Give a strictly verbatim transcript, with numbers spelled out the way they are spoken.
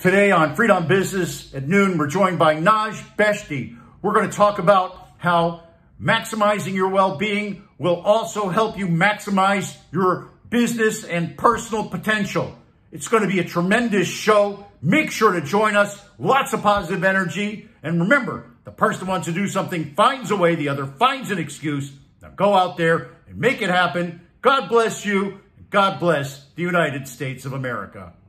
Today on Freedom Business at noon, we're joined by Naz Beheshti. We're going to talk about how maximizing your well-being will also help you maximize your business and personal potential. It's going to be a tremendous show. Make sure to join us. Lots of positive energy. And remember, the person who wants to do something finds a way, the other finds an excuse. Now go out there and make it happen. God bless you. God bless the United States of America.